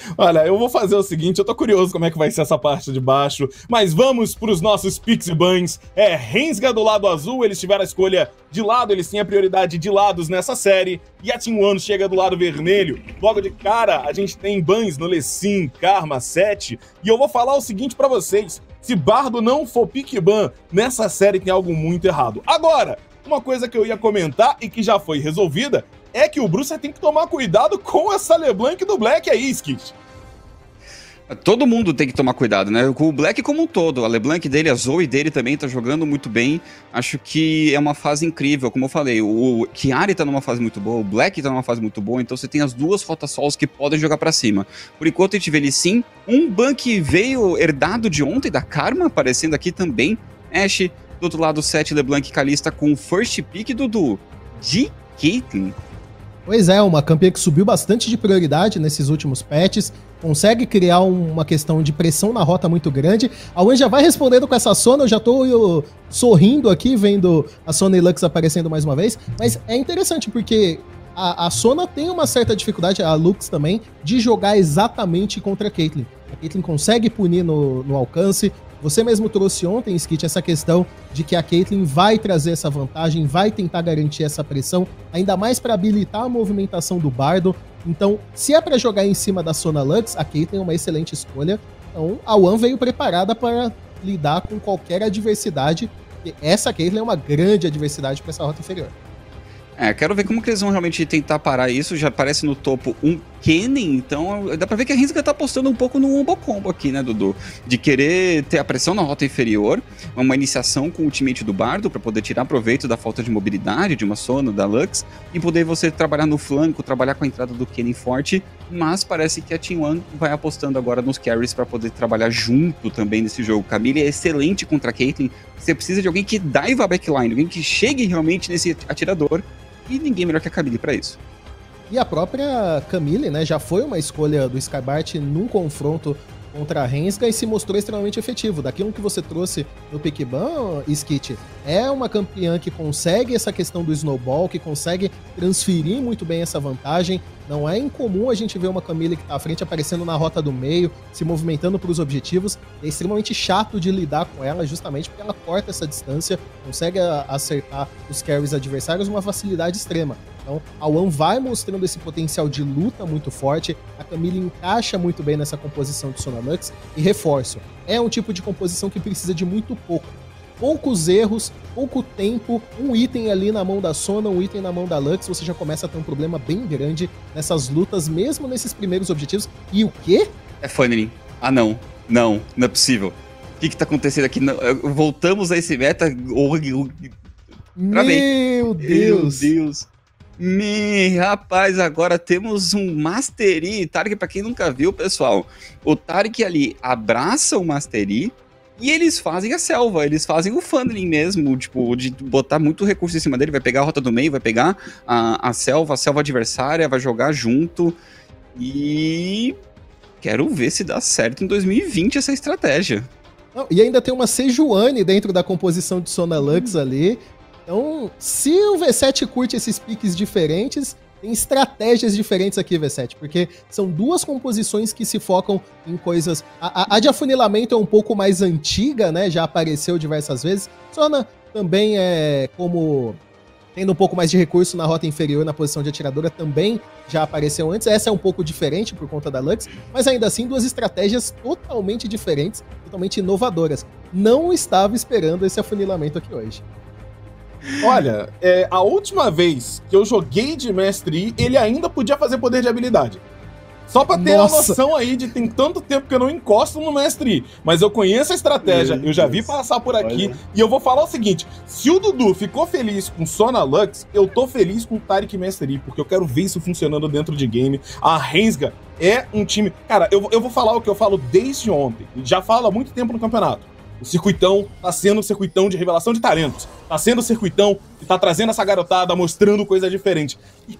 Olha, eu vou fazer o seguinte, eu tô curioso como é que vai ser essa parte de baixo, mas vamos pros nossos picks e bans. Rensga do lado azul, eles tiveram a escolha de lado, eles têm a prioridade de lados nessa série, e a Team One chega do lado vermelho. Logo de cara, a gente tem bans no Lecim, Karma, 7, e eu vou falar o seguinte pra vocês, se Bardo não for pick ban, nessa série tem algo muito errado. Agora, uma coisa que eu ia comentar e que já foi resolvida, é que o Bruce tem que tomar cuidado com essa LeBlanc do Black aí, Skit. Todo mundo tem que tomar cuidado, né? Com o Black como um todo. A LeBlanc dele, a Zoe dele também tá jogando muito bem. Acho que é uma fase incrível, como eu falei. O Chiari tá numa fase muito boa, o Black tá numa fase muito boa, então você tem as duas Photosols que podem jogar pra cima. Por enquanto a gente vê ele sim. Um ban que veio herdado de ontem, da Karma, aparecendo aqui também. Ashe, do outro lado, 7, LeBlanc e Kalista com o first pick, Dudu, de Caitlyn. Pois é, uma campeã que subiu bastante de prioridade nesses últimos patches, consegue criar uma questão de pressão na rota muito grande. A Wan já vai respondendo com essa Sona, eu já tô sorrindo aqui, vendo a Sona e Lux aparecendo mais uma vez, mas é interessante porque a Sona tem uma certa dificuldade, a Lux também, de jogar exatamente contra a Caitlyn. A Caitlyn consegue punir no alcance. Você mesmo trouxe ontem, Skit, essa questão de que a Caitlyn vai trazer essa vantagem, vai tentar garantir essa pressão, ainda mais para habilitar a movimentação do Bardo. Então, se é para jogar em cima da Sona Lux, a Caitlyn é uma excelente escolha. Então, a Wan veio preparada para lidar com qualquer adversidade. E essa Caitlyn é uma grande adversidade para essa rota inferior. Quero ver como que eles vão realmente tentar parar isso. Já aparece no topo um Kennen, então dá pra ver que a Rensga tá apostando um pouco no Wombo Combo aqui, né, Dudu? De querer ter a pressão na rota inferior, uma iniciação com o ultimate do Bardo pra poder tirar proveito da falta de mobilidade de uma Sona, da Lux, e poder você trabalhar no flanco, trabalhar com a entrada do Kennen forte, mas parece que a Team One vai apostando agora nos carries pra poder trabalhar junto também nesse jogo. Camille é excelente contra a Caitlyn, você precisa de alguém que dive a backline, alguém que chegue realmente nesse atirador, e ninguém melhor que a Camille pra isso. E a própria Camille, né, já foi uma escolha do Skybart num confronto contra a Rensga e se mostrou extremamente efetivo. Daquilo que você trouxe no pick ban, Skit, é uma campeã que consegue essa questão do snowball, que consegue transferir muito bem essa vantagem. Não é incomum a gente ver uma Camille que tá à frente aparecendo na rota do meio, se movimentando para os objetivos. É extremamente chato de lidar com ela, justamente porque ela corta essa distância, consegue acertar os carries adversários uma facilidade extrema. Então, a Wan vai mostrando esse potencial de luta muito forte, a Camille encaixa muito bem nessa composição de Sona Lux, e reforço, é um tipo de composição que precisa de muito pouco. Poucos erros, pouco tempo, um item ali na mão da Sona, um item na mão da Lux, você já começa a ter um problema bem grande nessas lutas, mesmo nesses primeiros objetivos. E o quê? É funneling. Ah, não é possível. O que tá acontecendo aqui? Não, voltamos a esse meta. Meu Deus! Rapaz, agora temos um Mastery. Taric, pra quem nunca viu, pessoal, o Taric ali abraça o Mastery e eles fazem a selva, eles fazem o funneling mesmo, tipo, de botar muito recurso em cima dele, vai pegar a rota do meio, vai pegar a selva adversária, vai jogar junto e quero ver se dá certo em 2020 essa estratégia. Não, e ainda tem uma Sejuani dentro da composição de Sona Lux ali. Então, se o V7 curte esses piques diferentes, tem estratégias diferentes aqui, V7, porque são duas composições que se focam em coisas... A de afunilamento é um pouco mais antiga, né? Já apareceu diversas vezes. Sona também é como... tendo um pouco mais de recurso na rota inferior, na posição de atiradora, também já apareceu antes. Essa é um pouco diferente por conta da Lux, mas ainda assim duas estratégias totalmente diferentes, totalmente inovadoras. Não estava esperando esse afunilamento aqui hoje. Olha, a última vez que eu joguei de Mestre Yi, ele ainda podia fazer poder de habilidade. Só pra ter uma noção aí de tem tanto tempo que eu não encosto no Mestre Yi. Mas eu conheço a estratégia, eu já vi passar por aqui. E eu vou falar o seguinte, se o Dudu ficou feliz com Sona Lux, eu tô feliz com o Taric Mestre Yi, porque eu quero ver isso funcionando dentro de game. A Rensga é um time... Cara, eu vou falar o que eu falo desde ontem. Já falo há muito tempo no campeonato. O circuitão tá sendo um circuitão de revelação de talentos. Tá sendo um circuitão que tá trazendo essa garotada, mostrando coisa diferente. E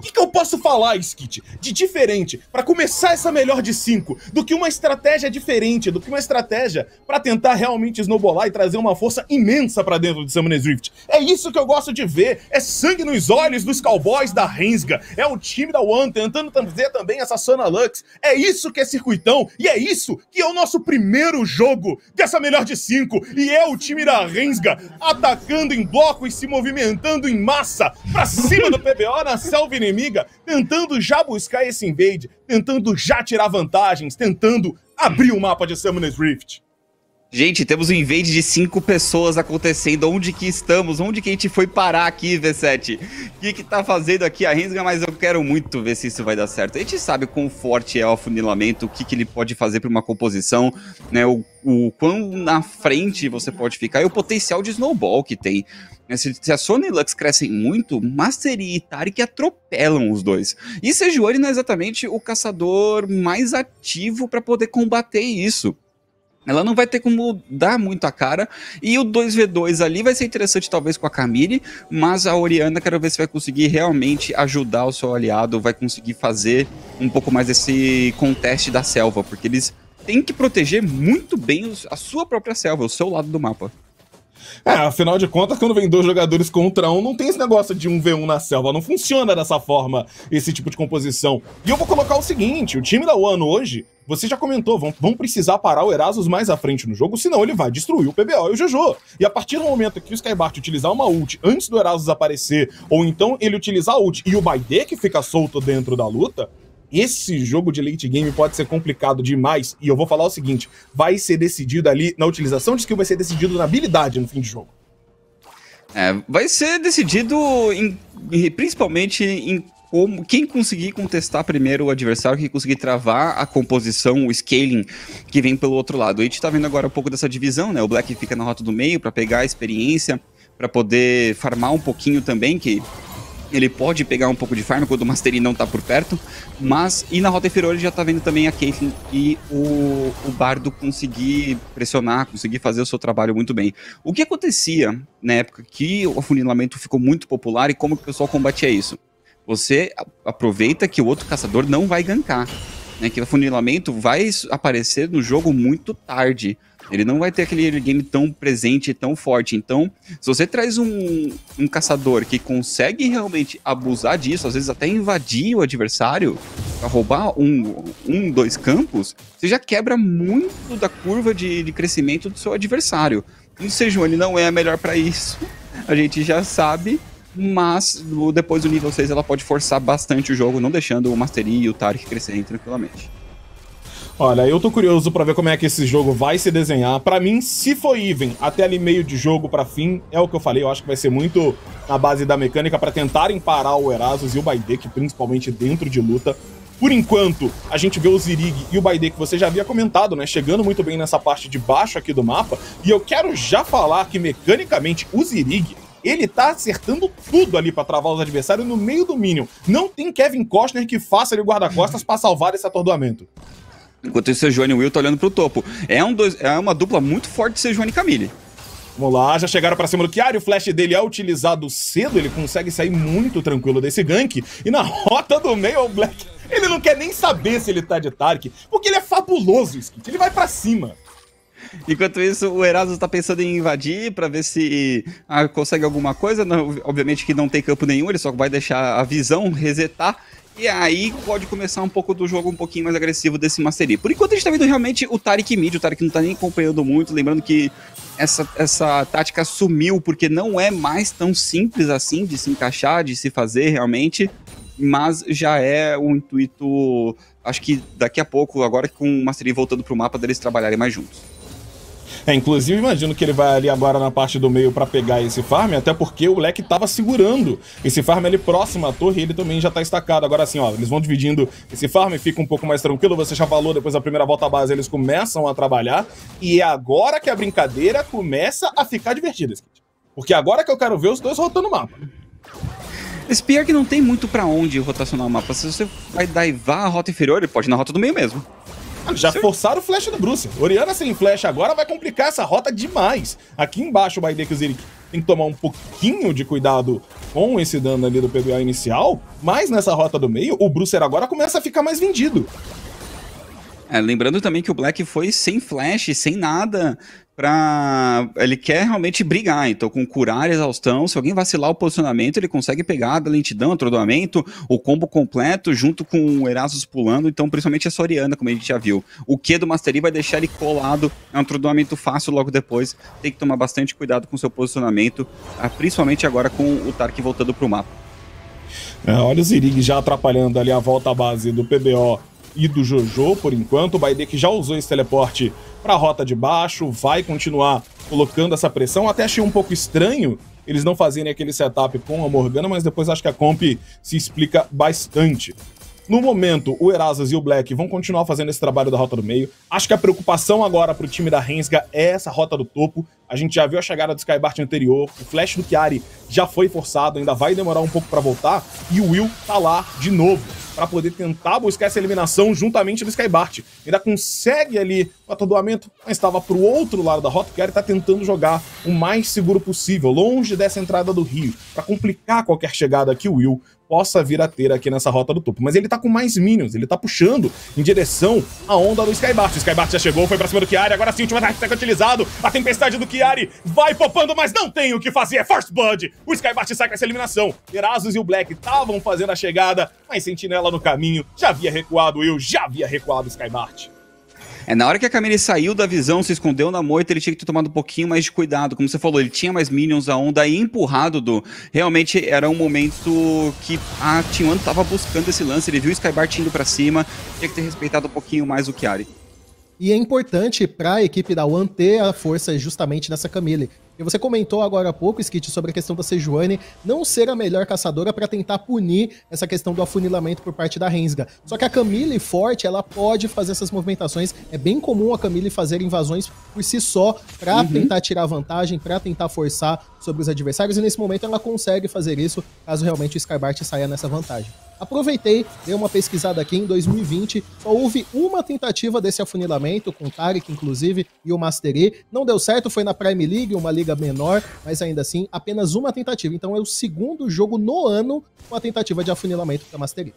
que eu posso falar, Skit, de diferente, pra começar essa melhor de 5, do que uma estratégia diferente, do que uma estratégia pra tentar realmente snowballar e trazer uma força imensa pra dentro de Summoner's Rift? É isso que eu gosto de ver, é sangue nos olhos dos cowboys da Rensga, é o time da One tentando trazer também essa Sona Lux, é isso que é circuitão, e é isso que é o nosso primeiro jogo dessa melhor de 5, e é o time da Rensga atacando em bloco e se movimentando em massa pra cima do PBO na selva inimiga, tentando já buscar esse invade, tentando já tirar vantagens, tentando abrir o mapa de Summoner's Rift. Gente, temos um invade de 5 pessoas acontecendo. Onde que estamos? Onde que a gente foi parar aqui, V7? O que tá fazendo aqui a Rensga? Mas eu quero muito ver se isso vai dar certo. A gente sabe quão forte é o afunilamento, o que ele pode fazer para uma composição, né? O quão na frente você pode ficar e o potencial de snowball que tem. Se a Sona e Lux crescem muito, Mastery e Taric atropelam os dois. E Sejuani não é exatamente o caçador mais ativo para poder combater isso. Ela não vai ter como dar muito a cara, e o 2v2 ali vai ser interessante talvez com a Camille, mas a Orianna quero ver se vai conseguir realmente ajudar o seu aliado, vai conseguir fazer um pouco mais desse conteste da selva, porque eles têm que proteger muito bem a sua própria selva, o seu lado do mapa. Afinal de contas, quando vem 2 jogadores contra 1, não tem esse negócio de 1v1 na selva, não funciona dessa forma, esse tipo de composição. E eu vou colocar o seguinte, o time da One hoje, você já comentou, vão precisar parar o Erasus mais à frente no jogo, senão ele vai destruir o PBO e o Jojo. E a partir do momento que o Skybart utilizar uma ult antes do Erasus aparecer, ou então ele utilizar a ult e o Baide fica solto dentro da luta, esse jogo de late game pode ser complicado demais, e eu vou falar o seguinte, vai ser decidido ali na utilização de skill, vai ser decidido na habilidade no fim de jogo. Vai ser decidido principalmente em quem conseguir contestar primeiro o adversário, quem conseguir travar a composição, o scaling que vem pelo outro lado. A gente tá vendo agora um pouco dessa divisão, né? O Black fica na rota do meio para pegar a experiência, para poder farmar um pouquinho também, que ele pode pegar um pouco de farm quando o Mastery não tá por perto, mas e na rota inferior ele já tá vendo também a Caitlyn e o Bardo conseguir pressionar, conseguir fazer o seu trabalho muito bem. O que acontecia na época que o afunilamento ficou muito popular e como que o pessoal combatia isso? Você aproveita que o outro caçador não vai gankar, né? Que o afunilamento vai aparecer no jogo muito tarde. Ele não vai ter aquele game tão presente e tão forte. Então, se você traz um caçador que consegue realmente abusar disso, às vezes até invadir o adversário para roubar dois campos, você já quebra muito da curva de crescimento do seu adversário. E o Sejuani não é a melhor para isso, a gente já sabe. Mas depois do nível 6 ela pode forçar bastante o jogo, não deixando o Mastery e o Taric crescerem tranquilamente. Olha, eu tô curioso pra ver como é que esse jogo vai se desenhar. Pra mim, se for even até ali meio de jogo pra fim, é o que eu falei, eu acho que vai ser muito na base da mecânica pra tentarem parar o Erasus e o Baidek, principalmente dentro de luta. Por enquanto, a gente vê o Zirig e o Baidek, que você já havia comentado, né, chegando muito bem nessa parte de baixo aqui do mapa. E eu quero já falar que, mecanicamente, o Zirig, ele tá acertando tudo ali pra travar os adversários no meio do minion. Não tem Kevin Costner que faça ali o guarda-costas pra salvar esse atordoamento. Enquanto isso, Sejuani e Will tá olhando pro topo. É uma dupla muito forte de Sejuani e Camille. Vamos lá, já chegaram pra cima do Chiari, o flash dele é utilizado cedo, ele consegue sair muito tranquilo desse gank. E na rota do meio, o Black, ele não quer nem saber se ele tá de Taric, porque ele é fabuloso, Skit, ele vai pra cima. Enquanto isso, o Erasus tá pensando em invadir pra ver se consegue alguma coisa. Não, obviamente que não tem campo nenhum, ele só vai deixar a visão resetar. E aí pode começar um pouco do jogo um pouquinho mais agressivo desse Mastery. Por enquanto a gente tá vendo realmente o Taric mid, o Taric não tá nem acompanhando muito, lembrando que essa tática sumiu porque não é mais tão simples assim de se encaixar, de se fazer realmente, mas já é um intuito, acho que daqui a pouco, agora com o Mastery voltando pro mapa, deles trabalharem mais juntos. Inclusive, imagino que ele vai ali agora na parte do meio pra pegar esse farm, até porque o Leque tava segurando esse farm ali próximo à torre e ele também já tá estacado. Agora assim, ó, eles vão dividindo esse farm, fica um pouco mais tranquilo, você já falou, depois da primeira volta à base eles começam a trabalhar, e é agora que a brincadeira começa a ficar divertida, porque agora que eu quero ver os dois rotando o mapa. Esse pior que não tem muito pra onde rotacionar o mapa, se você vai daivar a rota inferior, ele pode ir na rota do meio mesmo. Já forçaram o flash do Bruce. Orianna sem flash agora vai complicar essa rota demais. Aqui embaixo o Baidek e o Zirik tem que tomar um pouquinho de cuidado com esse dano ali do PBO inicial, mas nessa rota do meio, o Brucer agora começa a ficar mais vendido. Lembrando também que o Black foi sem flash, sem nada, ele quer realmente brigar, então com curar e exaustão, se alguém vacilar o posicionamento, ele consegue pegar da lentidão, atordoamento, o combo completo, junto com o Erasus pulando, então principalmente a Soriana, como a gente já viu. O Q do Mastery vai deixar ele colado, é um atordoamento fácil logo depois, tem que tomar bastante cuidado com o seu posicionamento, principalmente agora com o Tark voltando pro mapa. Olha o Zirig já atrapalhando ali a volta à base do PBO e do Jojo, por enquanto. O Baidek já usou esse teleporte para a rota de baixo, vai continuar colocando essa pressão. Até achei um pouco estranho eles não fazerem aquele setup com a Morgana, mas depois acho que a comp se explica bastante. No momento, o Erasus e o Black vão continuar fazendo esse trabalho da rota do meio. Acho que a preocupação agora pro time da Rensga é essa rota do topo. A gente já viu a chegada do Skybart anterior, o flash do Chiari já foi forçado, ainda vai demorar um pouco pra voltar, e o Will tá lá de novo, pra poder tentar buscar essa eliminação juntamente do Skybart. Ainda consegue ali o atordoamento, mas estava pro outro lado da rota. O Chiari tá tentando jogar o mais seguro possível, longe dessa entrada do rio, pra complicar qualquer chegada que o Will possa vir a ter aqui nessa rota do topo. Mas ele tá com mais minions, ele tá puxando em direção à onda do Skybart. O Skybart já chegou, foi pra cima do Chiari, agora sim o último ataque utilizado, a tempestade do Chiari vai popando, mas não tem o que fazer, é First Blood. O Skybart sai com essa eliminação. Erasus e o Black estavam fazendo a chegada, mas Sentinela no caminho, já havia recuado o Will, já havia recuado o Skybart. Na hora que a Camille saiu da visão, se escondeu na moita, ele tinha que ter tomado um pouquinho mais de cuidado. Como você falou, ele tinha mais minions, a onda e empurrado do... Realmente era um momento que a T1 tava buscando esse lance, ele viu o Skybart indo pra cima, tinha que ter respeitado um pouquinho mais o Chiari. E é importante para a equipe da One ter a força justamente nessa Camille. E você comentou agora há pouco, Skit, sobre a questão da Sejuani não ser a melhor caçadora para tentar punir essa questão do afunilamento por parte da Rensga. Só que a Camille forte, ela pode fazer essas movimentações. É bem comum a Camille fazer invasões por si só para tentar tirar vantagem, para tentar forçar sobre os adversários. E nesse momento ela consegue fazer isso, caso realmente o Skybart saia nessa vantagem. Aproveitei, dei uma pesquisada aqui, em 2020 só houve uma tentativa desse afunilamento, com o Taric, inclusive, e o Mastery. Não deu certo, foi na Prime League, uma liga menor, mas ainda assim, apenas uma tentativa. Então é o segundo jogo no ano com a tentativa de afunilamento da Mastery.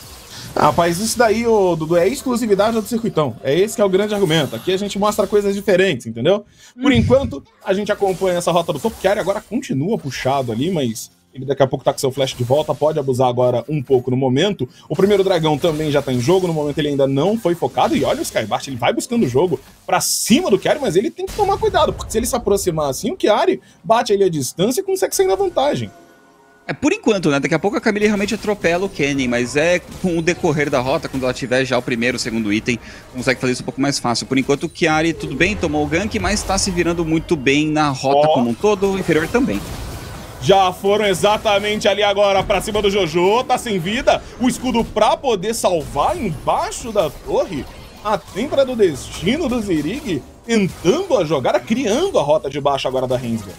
Rapaz, isso daí, Dudu, é exclusividade do circuitão. É esse que é o grande argumento. Aqui a gente mostra coisas diferentes, entendeu? Por enquanto, a gente acompanha essa rota do topo. O Chiari agora continua puxado ali, mas ele daqui a pouco tá com seu flash de volta, pode abusar agora um pouco no momento. O primeiro dragão também já tá em jogo, no momento ele ainda não foi focado. E olha o Skybart, ele vai buscando o jogo pra cima do Chiari, mas ele tem que tomar cuidado, porque se ele se aproximar assim, o Chiari bate ele à distância e consegue sair na vantagem. Por enquanto, né? Daqui a pouco a Camille realmente atropela o Kenny, mas com o decorrer da rota, quando ela tiver já o primeiro, o segundo item, consegue fazer isso um pouco mais fácil. Por enquanto o Chiari, tudo bem, tomou o gank, mas tá se virando muito bem na rota como um todo, o inferior também. Já foram exatamente ali agora pra cima do Jojo, tá sem vida, o escudo pra poder salvar embaixo da torre, a têmpera do destino do Zirig tentando a jogada, criando a rota de baixo agora da Rensga.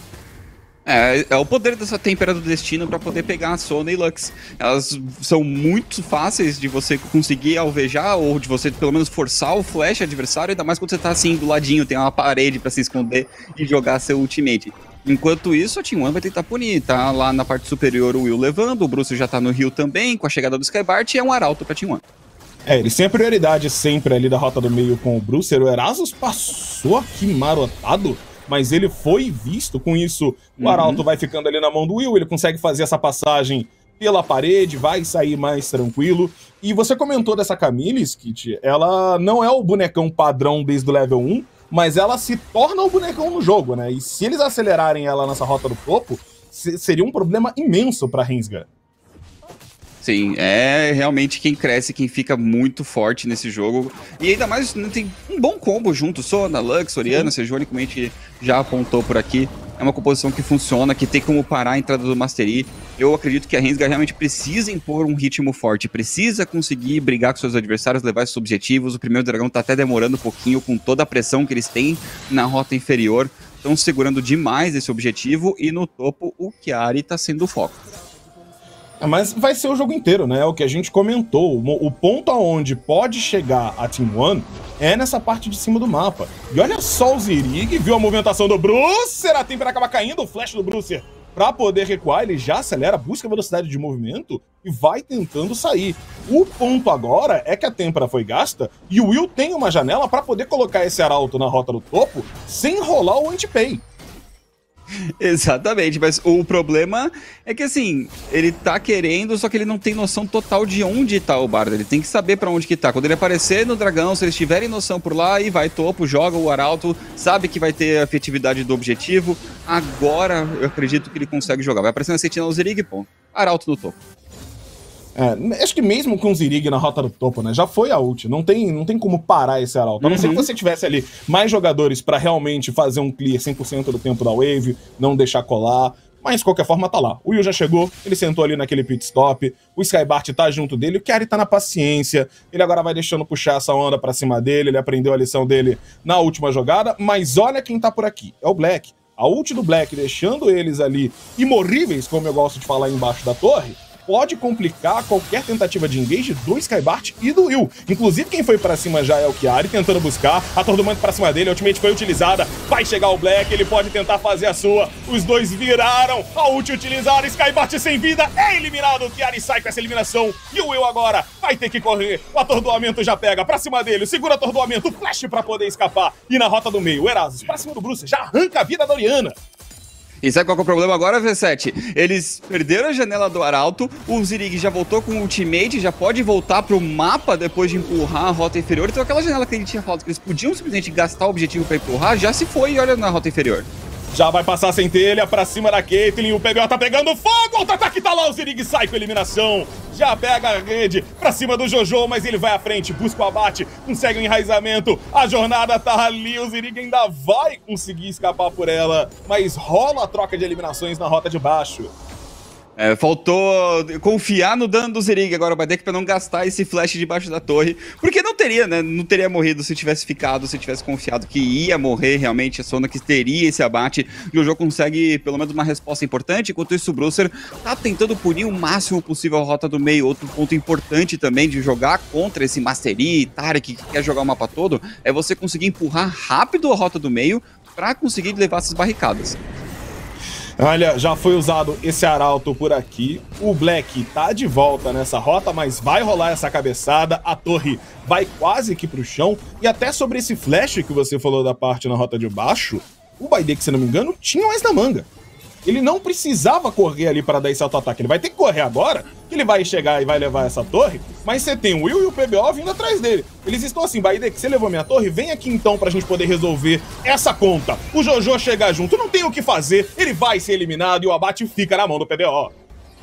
É o poder dessa têmpera do destino pra poder pegar a Sona e Lux. Elas são muito fáceis de você conseguir alvejar ou de você pelo menos forçar o flash adversário, ainda mais quando você tá assim do ladinho, tem uma parede pra se esconder e jogar seu ultimate. Enquanto isso, a T1 vai tentar punir, tá lá na parte superior o Will levando, o Bruce já tá no rio também, com a chegada do Skybart, e é um arauto pra T1. Eles têm a prioridade sempre ali da rota do meio com o Bruce. O Erasus passou aqui marotado, mas ele foi visto com isso. O arauto vai ficando ali na mão do Will, ele consegue fazer essa passagem pela parede, vai sair mais tranquilo. E você comentou dessa Camille, Skit, ela não é o bonecão padrão desde o level 1, mas ela se torna o bonecão no jogo, né? E se eles acelerarem ela nessa rota do topo, seria um problema imenso pra Rensga. Sim, é realmente quem cresce, quem fica muito forte nesse jogo. E ainda mais, tem um bom combo junto, Sona, Lux, Orianna, Sejuani, como a gente já apontou por aqui. É uma composição que funciona, que tem como parar a entrada do Mastery. Eu acredito que a Rensga realmente precisa impor um ritmo forte, precisa conseguir brigar com seus adversários, levar esses objetivos. O primeiro dragão tá até demorando um pouquinho com toda a pressão que eles têm na rota inferior. Estão segurando demais esse objetivo e no topo o Chiari tá sendo o foco. Mas vai ser o jogo inteiro, né? O que a gente comentou. O ponto aonde pode chegar a Team One é nessa parte de cima do mapa. E olha só o Zirig, viu a movimentação do Brucer, a Temper acaba caindo, o flash do Brucer para poder recuar, ele já acelera, busca velocidade de movimento e vai tentando sair. O ponto agora é que a Tempera foi gasta e o Will tem uma janela para poder colocar esse Arauto na rota do topo sem rolar o anti-pay. Exatamente, mas o problema é que assim, ele tá querendo, só que ele não tem noção total de onde tá o bardo, ele tem que saber pra onde que tá. Quando ele aparecer no dragão, se eles tiverem noção por lá, e vai topo, joga o Arauto, sabe que vai ter a efetividade do objetivo, agora eu acredito que ele consegue jogar. Vai aparecendo a sentinela Zirig, ponto. Arauto no topo. Acho que mesmo com o Zirig na rota do topo, né? Já foi a ult. Não tem como parar esse Arauto. A não ser que você tivesse ali mais jogadores pra realmente fazer um clear 100% do tempo da wave, não deixar colar. Mas, de qualquer forma, tá lá. O Will já chegou, ele sentou ali naquele pit stop, o Skybart tá junto dele, o Chiari tá na paciência, ele agora vai deixando puxar essa onda pra cima dele, ele aprendeu a lição dele na última jogada, mas olha quem tá por aqui. É o Black. A ult do Black deixando eles ali imorríveis, como eu gosto de falar embaixo da torre, pode complicar qualquer tentativa de engage do Skybart e do Will. Inclusive, quem foi pra cima já é o Chiari, tentando buscar, atordoamento pra cima dele, a ultimate foi utilizada, vai chegar o Black, ele pode tentar fazer a sua, os dois viraram, a ult utilizada, Skybart sem vida, é eliminado, o Chiari sai com essa eliminação, e o Will agora vai ter que correr, o atordoamento já pega pra cima dele, segura o atordoamento, o flash pra poder escapar, e na rota do meio, o Erasus pra cima do Bruce, já arranca a vida da Orianna. E sabe qual que é o problema agora, V7? Eles perderam a janela do Arauto, o Zirig já voltou com o ultimate, já pode voltar pro mapa depois de empurrar a rota inferior. Então aquela janela que ele tinha falado que eles podiam simplesmente gastar o objetivo pra empurrar, já se foi e olha na rota inferior. Já vai passar a centelha pra cima da Caitlyn, o PBO tá pegando fogo, outro ataque tá lá, o Zirig sai com a eliminação. Já pega a rede pra cima do Jojo, mas ele vai à frente, busca o abate, consegue o enraizamento, a jornada tá ali, o Zirig ainda vai conseguir escapar por ela, mas rola a troca de eliminações na rota de baixo. Faltou confiar no dano do Zirig agora, o Baidek, pra não gastar esse flash debaixo da torre, porque não teria, né? Não teria morrido se tivesse ficado, se tivesse confiado que ia morrer realmente, a Sona que teria esse abate. O Jojo consegue pelo menos uma resposta importante, enquanto isso o Brucer tá tentando punir o máximo possível a rota do meio. Outro ponto importante também de jogar contra esse Mastery, Taric, que quer jogar o mapa todo, é você conseguir empurrar rápido a rota do meio pra conseguir levar essas barricadas. Olha, já foi usado esse Arauto por aqui, o Black tá de volta nessa rota, mas vai rolar essa cabeçada, a torre vai quase que pro chão, e até sobre esse flash que você falou da parte na rota de baixo, o Baidek, se não me engano, tinha mais na manga. Ele não precisava correr ali para dar esse auto-ataque, ele vai ter que correr agora, que ele vai chegar e vai levar essa torre, mas você tem o Will e o PBO vindo atrás dele. Eles estão assim, Baidek, você levou minha torre, vem aqui então pra gente poder resolver essa conta. O Jojo chegar junto, não tem o que fazer, ele vai ser eliminado e o abate fica na mão do PBO.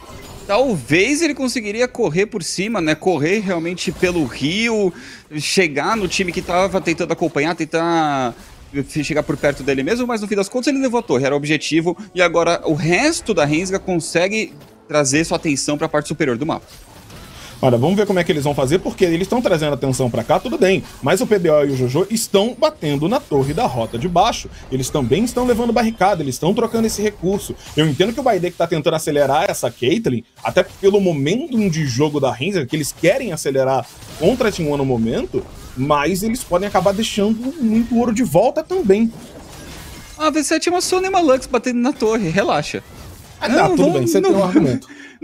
Talvez ele conseguiria correr por cima, né? Correr realmente pelo rio, chegar no time que tava tentando acompanhar, tentar chegar por perto dele mesmo, mas no fim das contas ele levou a torre, era o objetivo, e agora o resto da Rensga consegue trazer sua atenção para a parte superior do mapa. Olha, vamos ver como é que eles vão fazer, porque eles estão trazendo atenção pra cá, tudo bem, mas o PBO e o Jojo estão batendo na torre da rota de baixo. Eles também estão levando barricada, eles estão trocando esse recurso. Eu entendo que o Baidek tá tentando acelerar essa Caitlyn, até pelo momentum de jogo da Rensga, que eles querem acelerar contra a Team One no momento, mas eles podem acabar deixando muito ouro de volta também. Ah, V7 é uma Sona e uma Lux batendo na torre, relaxa. Não, tudo bem, você tem um argumento.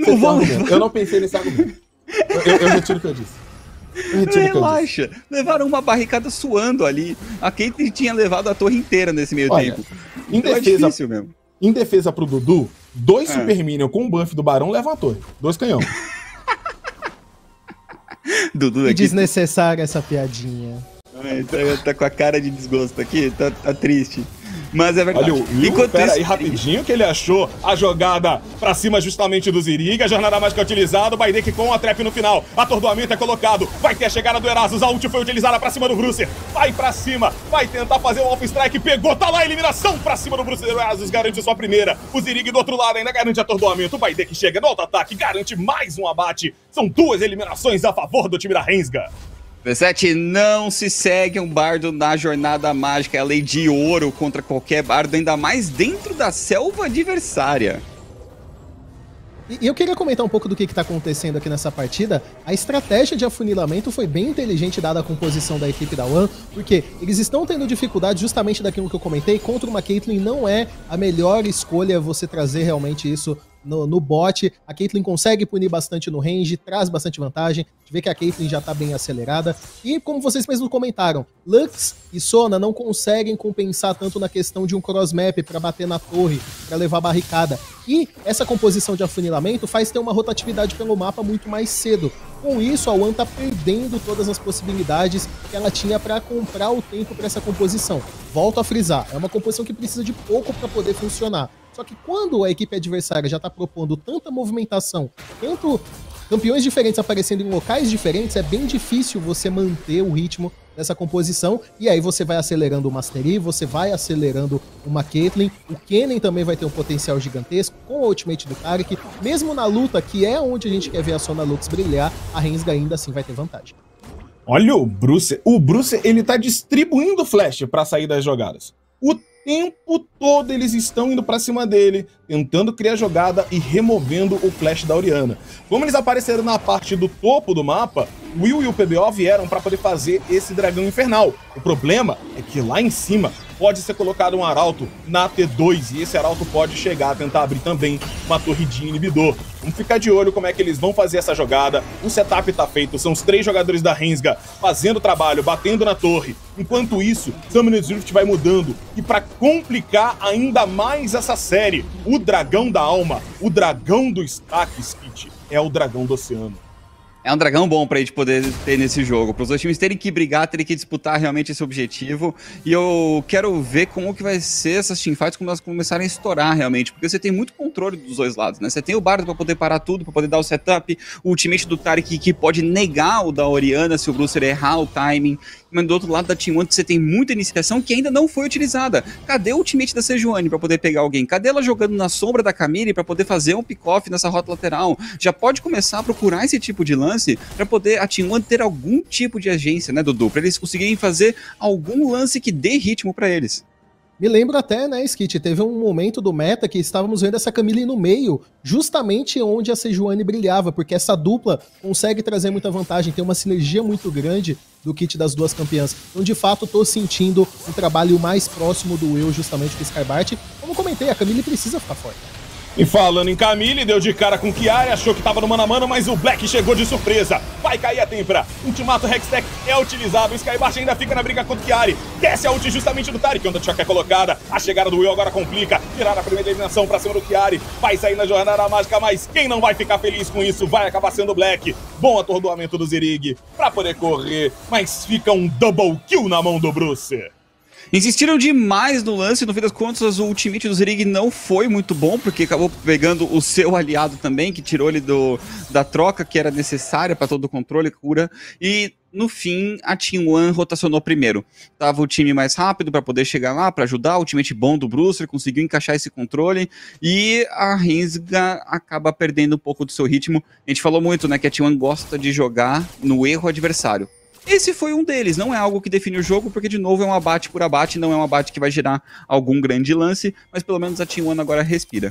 Eu não pensei nesse argumento. Eu retiro o que eu disse. Relaxa, levaram uma barricada suando ali. A Caitlyn tinha levado a torre inteira nesse meio tempo. Em então defesa, é difícil mesmo. Em defesa pro Dudu, 2 Super Minion com o buff do Barão levam a torre. 2 canhão. Dudu aqui. Desnecessária essa piadinha. Tá com a cara de desgosto aqui, tá triste. Mas é verdade. Olha, o Will, pera aí rapidinho, que ele achou a jogada pra cima justamente do Zirig, a jornada mágica é utilizada, o Baidek com a trap no final, atordoamento é colocado, vai ter a chegada do Erasus, a ult foi utilizada pra cima do Brucer, vai pra cima, vai tentar fazer o off-strike, pegou, tá lá a eliminação pra cima do Brucer, o Erasus garante sua primeira, o Zirig do outro lado ainda garante atordoamento, o Baidek chega no auto-ataque, garante mais um abate, são 2 eliminações a favor do time da Rensga. V7, não se segue um bardo na jornada mágica, é a lei de ouro contra qualquer bardo, ainda mais dentro da selva adversária. E eu queria comentar um pouco do que tá acontecendo aqui nessa partida. A estratégia de afunilamento foi bem inteligente dada a composição da equipe da One, porque eles estão tendo dificuldade justamente daquilo que eu comentei. Contra uma Caitlyn não é a melhor escolha você trazer realmente isso no bot. A Caitlyn consegue punir bastante no range, traz bastante vantagem. A gente vê que a Caitlyn já tá bem acelerada. E como vocês mesmos comentaram, Lux e Sona não conseguem compensar tanto na questão de um cross-map pra bater na torre, pra levar barricada. E essa composição de afunilamento faz ter uma rotatividade pelo mapa muito mais cedo. Com isso, a One tá perdendo todas as possibilidades que ela tinha para comprar o tempo para essa composição. Volto a frisar, é uma composição que precisa de pouco para poder funcionar. Só que quando a equipe adversária já tá propondo tanta movimentação, tanto campeões diferentes aparecendo em locais diferentes, é bem difícil você manter o ritmo dessa composição, e aí você vai acelerando o Mastery, você vai acelerando uma Caitlyn, o Kennen também vai ter um potencial gigantesco, com o ultimate do Taric, mesmo na luta, que é onde a gente quer ver a Sona Lux brilhar, a Rensga ainda assim vai ter vantagem. Olha o Bruce, ele tá distribuindo flash pra sair das jogadas. O tempo todo eles estão indo pra cima dele, tentando criar jogada e removendo o flash da Orianna. Como eles apareceram na parte do topo do mapa, o Will e o PBO vieram para poder fazer esse dragão infernal. O problema é que lá em cima pode ser colocado um arauto na T2 e esse arauto pode chegar a tentar abrir também uma torre de inibidor. Vamos ficar de olho como é que eles vão fazer essa jogada. O setup tá feito, são os 3 jogadores da Rensga fazendo o trabalho, batendo na torre. Enquanto isso, Summoner's Rift vai mudando. E para complicar ainda mais essa série, o dragão da alma, o dragão do stack, Skit, é o dragão do oceano. É um dragão bom pra gente poder ter nesse jogo, para os dois times terem que brigar, terem que disputar realmente esse objetivo. E eu quero ver como que vai ser essas teamfights quando elas começarem a estourar realmente, porque você tem muito controle dos dois lados, né? Você tem o Bardo pra poder parar tudo, pra poder dar o setup, o ultimate do Taric que pode negar o da Orianna se o Brucer errar o timing. Mas do outro lado da Team One você tem muita iniciação que ainda não foi utilizada. Cadê o ultimate da Sejuani pra poder pegar alguém? Cadê ela jogando na sombra da Camille pra poder fazer um pick-off nessa rota lateral? Já pode começar a procurar esse tipo de lance pra poder a Team One ter algum tipo de agência, né, Dudu? Pra eles conseguirem fazer algum lance que dê ritmo pra eles. Me lembro até, né, Skit, teve um momento do meta que estávamos vendo essa Camille no meio, justamente onde a Sejuani brilhava, porque essa dupla consegue trazer muita vantagem, tem uma sinergia muito grande do kit das duas campeãs. Então, de fato, tô sentindo um trabalho mais próximo do Will, justamente com o Skybart. Como comentei, a Camille precisa ficar forte. E falando em Camille, deu de cara com Chiari, achou que tava no mano a mano, mas o Black chegou de surpresa. Vai cair a Tempra. Ultimato Hextech é utilizado. O Skybart ainda fica na briga contra o Chiari. Desce a ult justamente do Taric, onde a Choque é colocada. A chegada do Will agora complica. Tirar a primeira eliminação pra cima do Chiari. Vai sair na jornada mágica, mas quem não vai ficar feliz com isso vai acabar sendo o Black. Bom atordoamento do Zirig pra poder correr, mas fica um double kill na mão do Bruce. Insistiram demais no lance, no fim das contas o ultimate do Zirig não foi muito bom, porque acabou pegando o seu aliado também, que tirou ele da troca que era necessária para todo o controle, cura, e no fim a Team One rotacionou primeiro. Tava o time mais rápido para poder chegar lá, para ajudar, o ultimate bom do Brucer, conseguiu encaixar esse controle, e a Rensga acaba perdendo um pouco do seu ritmo. A gente falou muito, né, que a Team One gosta de jogar no erro adversário. Esse foi um deles, não é algo que define o jogo, porque de novo é um abate por abate, não é um abate que vai gerar algum grande lance, mas pelo menos a Team One agora respira.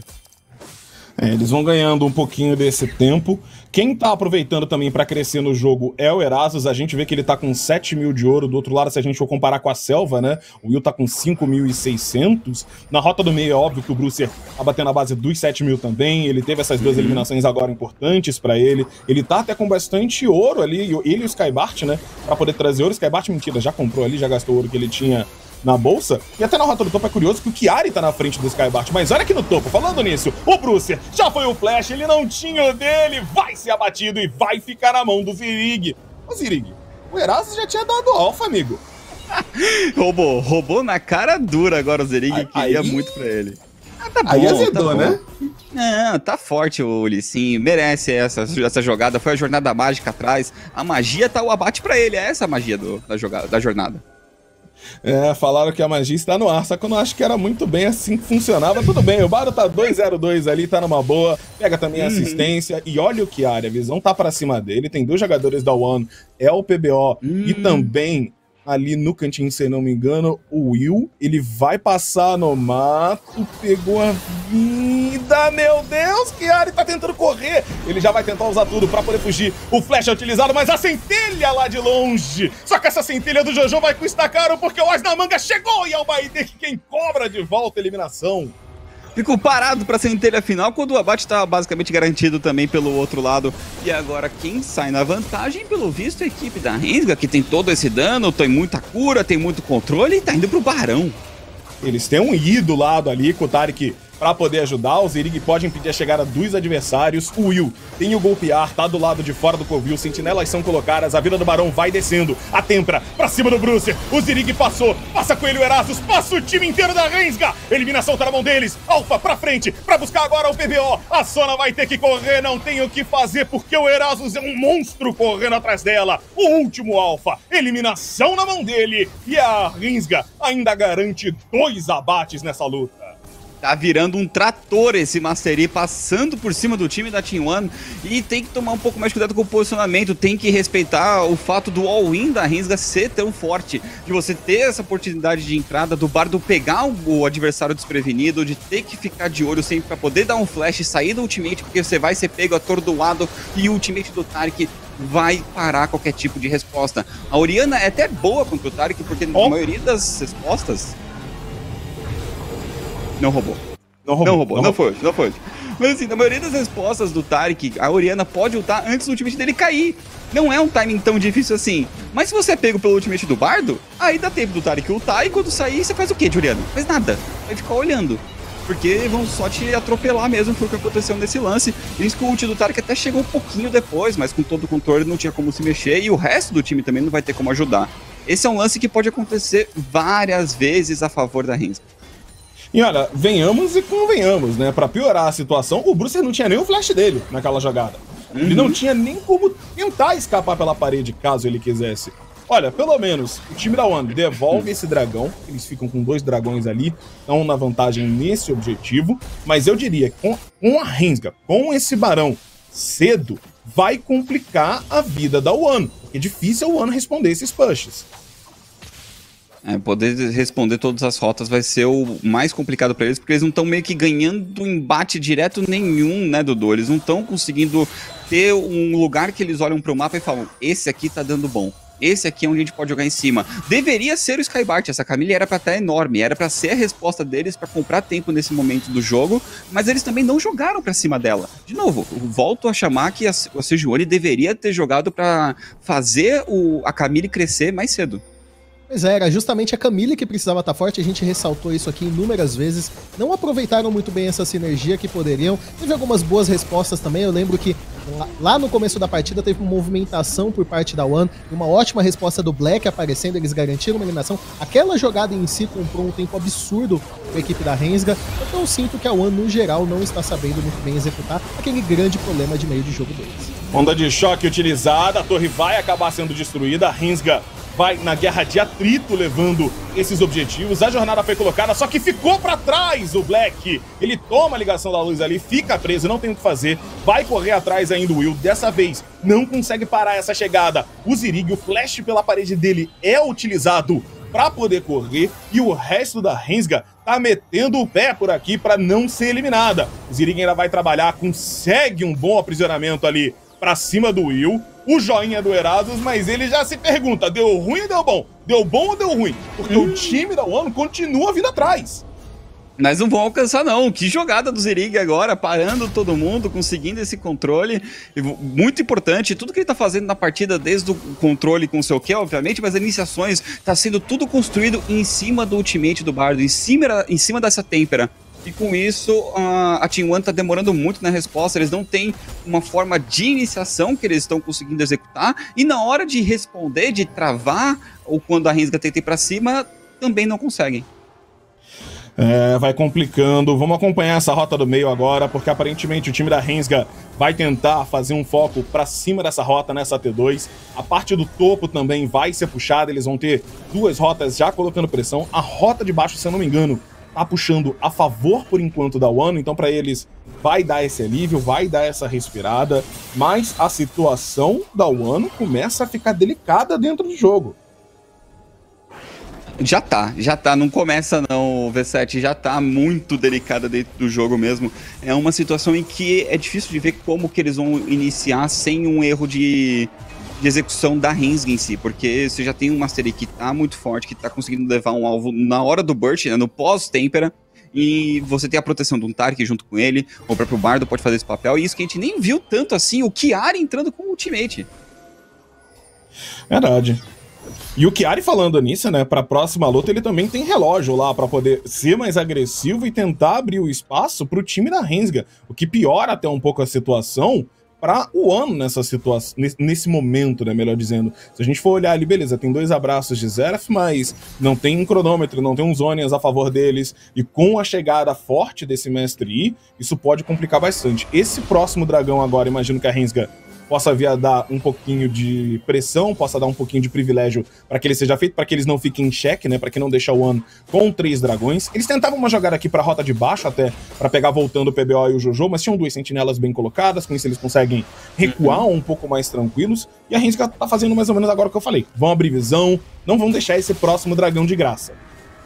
Eles vão ganhando um pouquinho desse tempo. Quem tá aproveitando também pra crescer no jogo é o Erasus. A gente vê que ele tá com 7 mil de ouro. Do outro lado, se a gente for comparar com a Selva, né? O Will tá com 5.600. Na rota do meio é óbvio que o Brucer tá batendo a base dos 7 mil também. Ele teve essas duas eliminações agora importantes pra ele. Ele tá até com bastante ouro ali. Ele e o Skybart, né? Pra poder trazer ouro. O Skybart, mentira, já comprou ali, já gastou o ouro que ele tinha na bolsa. E até na rota do topo é curioso que o Chiari tá na frente do Skybart. Mas olha aqui no topo, falando nisso, o Brucer já foi o flash, ele não tinha o dele, vai ser abatido e vai ficar na mão do Zirig. Ô Zirig, o Erasus já tinha dado alfa, amigo. roubou na cara dura agora o Zirig, que ia muito pra ele. Tá bom, aí azedou, tá, né? Não, tá forte o Lissin, merece essa jogada, foi a jornada mágica atrás, a magia tá o abate pra ele, é essa a magia da jornada. Falaram que a magia está no ar, só que eu não acho que era muito bem assim que funcionava. Tudo bem, o Baro tá 2-0-2 ali, tá numa boa, pega também a assistência, e olha o Chiari, a visão tá pra cima dele, tem 2 jogadores da One, é o PBO, e também ali no cantinho, se não me engano, o Will, ele vai passar no mato, pegou a vida, vida, meu Deus, Chiari tá tentando correr. Ele já vai tentar usar tudo pra poder fugir. O flash é utilizado, mas a centelha lá de longe. Só que essa centelha do Jojo vai custar caro porque o As na Manga chegou e é o Baidek quem cobra de volta a eliminação. Ficou parado pra centelha final quando o abate estava basicamente garantido também pelo outro lado. E agora quem sai na vantagem, pelo visto, é a equipe da Rensga, que tem todo esse dano, tem muita cura, tem muito controle e tá indo pro Barão. Eles têm um I do lado ali com o Taric pra poder ajudar. O Zirig pode impedir a chegada dos adversários. O Will tem o golpear, tá do lado de fora do covil. Sentinelas são colocadas, a vida do Barão vai descendo. A Tempra pra cima do Brucer. O Zirig passou, passa com ele o Erasus, passa o time inteiro da Rensga. Eliminação tá na mão deles. Alpha pra frente, pra buscar agora o PBO. A Sona vai ter que correr, não tem o que fazer porque o Erasus é um monstro correndo atrás dela. O último Alpha, eliminação na mão dele. E a Rensga ainda garante 2 abates nessa luta. Tá virando um trator esse Mastery, passando por cima do time da Team One. E tem que tomar um pouco mais de cuidado com o posicionamento. Tem que respeitar o fato do all-in da Rensga ser tão forte. De você ter essa oportunidade de entrada do Bardo pegar o adversário desprevenido. De ter que ficar de olho sempre pra poder dar um flash e sair do ultimate. Porque você vai ser pego atordoado. E o ultimate do Taric vai parar qualquer tipo de resposta. A Orianna é até boa contra o Taric. Porque na maioria das respostas... Não roubou. Não foi hoje. Mas assim, na maioria das respostas do Taric, a Orianna pode ultar antes do ultimate dele cair. Não é um timing tão difícil assim. Mas se você é pego pelo ultimate do Bardo, aí dá tempo do Taric ultar e quando sair, você faz o quê de Orianna? Faz nada. Vai ficar olhando. Porque vão só te atropelar mesmo, foi o que aconteceu nesse lance. Por isso que o ult do Taric até chegou um pouquinho depois, mas com todo o controle não tinha como se mexer e o resto do time também não vai ter como ajudar. Esse é um lance que pode acontecer várias vezes a favor da Rensga. E olha, venhamos e convenhamos, né? Pra piorar a situação, o Brucer não tinha nem o flash dele naquela jogada. Ele não tinha nem como tentar escapar pela parede, caso ele quisesse. Olha, pelo menos o time da One devolve esse dragão. Eles ficam com 2 dragões ali, estão na vantagem nesse objetivo. Mas eu diria que com a Rensga, com esse barão cedo, vai complicar a vida da One. Porque é difícil a One responder esses pushes. Poder responder todas as rotas vai ser o mais complicado pra eles, porque eles não estão meio que ganhando embate direto nenhum, né, Dudu? Eles não estão conseguindo ter um lugar que eles olham pro mapa e falam, esse aqui tá dando bom. Esse aqui é onde a gente pode jogar em cima. Deveria ser o Skybart, essa Camille era pra estar enorme, era pra ser a resposta deles pra comprar tempo nesse momento do jogo, mas eles também não jogaram pra cima dela. De novo, volto a chamar que a Sejuani deveria ter jogado pra fazer a Camille crescer mais cedo. Pois é, era justamente a Camille que precisava estar forte, a gente ressaltou isso aqui inúmeras vezes, não aproveitaram muito bem essa sinergia que poderiam, teve algumas boas respostas também, eu lembro que lá no começo da partida teve uma movimentação por parte da One, uma ótima resposta do Black aparecendo, eles garantiram uma eliminação, aquela jogada em si comprou um tempo absurdo para a equipe da Rensga, então eu sinto que a One no geral não está sabendo muito bem executar aquele grande problema de meio de jogo deles. Onda de choque utilizada, a torre vai acabar sendo destruída, a Rensga vai na guerra de atrito levando esses objetivos. A jornada foi colocada, só que ficou pra trás o Black. Ele toma a ligação da luz ali, fica preso, não tem o que fazer. Vai correr atrás ainda o Will. Dessa vez, não consegue parar essa chegada. O Zirig, o flash pela parede dele é utilizado pra poder correr. E o resto da Rensga tá metendo o pé por aqui pra não ser eliminada. O Zirig ainda vai trabalhar, consegue um bom aprisionamento ali pra cima do Will. O joinha do Erasus, mas ele já se pergunta, deu ruim ou deu bom? Deu bom ou deu ruim? Porque o time da One continua vindo atrás. Mas não vão alcançar não, que jogada do Zirig agora, parando todo mundo, conseguindo esse controle, muito importante, tudo que ele tá fazendo na partida, desde o controle com o seu Q, obviamente, mas as iniciações, tá sendo tudo construído em cima do ultimate do Bardo, em cima dessa têmpera. E com isso, a Team One tá demorando muito na resposta, eles não têm uma forma de iniciação que eles estão conseguindo executar, e na hora de responder, de travar, ou quando a Rensga tenta ir pra cima, também não conseguem. Vai complicando. Vamos acompanhar essa rota do meio agora, porque aparentemente o time da Rensga vai tentar fazer um foco pra cima dessa rota, nessa T2. A parte do topo também vai ser puxada, eles vão ter 2 rotas já colocando pressão. A rota de baixo, se eu não me engano, tá puxando a favor por enquanto da One, então pra eles vai dar esse alívio, vai dar essa respirada, mas a situação da One começa a ficar delicada dentro do jogo. Já tá, não começa não, o V7, já tá muito delicada dentro do jogo mesmo. É uma situação em que é difícil de ver como que eles vão iniciar sem um erro de execução da Rensga em si, porque você já tem um Mastery que tá muito forte, que tá conseguindo levar um alvo na hora do burst, né, no pós-tempera, e você tem a proteção de um Tark junto com ele, o próprio Bardo pode fazer esse papel, e isso que a gente nem viu tanto assim, o Chiari entrando com o ultimate. Verdade. E o Chiari falando nisso, né, pra próxima luta ele também tem relógio lá pra poder ser mais agressivo e tentar abrir o espaço pro time da Rensga, o que piora até um pouco a situação pra o One nessa situação, nesse momento, né, melhor dizendo. Se a gente for olhar ali, beleza, tem 2 abraços de Zeref, mas não tem um cronômetro, não tem um Zonias a favor deles, e com a chegada forte desse Mestre Yi, isso pode complicar bastante. Esse próximo dragão agora, imagino que a Rensga possa vir a dar um pouquinho de pressão, possa dar um pouquinho de privilégio para que ele seja feito, para que eles não fiquem em xeque, né, para que não deixe o One com 3 dragões. Eles tentavam uma jogada aqui para a rota de baixo até, para pegar voltando o PBO e o Jojo, mas tinham 2 sentinelas bem colocadas, com isso eles conseguem recuar um pouco mais tranquilos, e a Rensga tá fazendo mais ou menos agora o que eu falei. Vão abrir visão, não vão deixar esse próximo dragão de graça.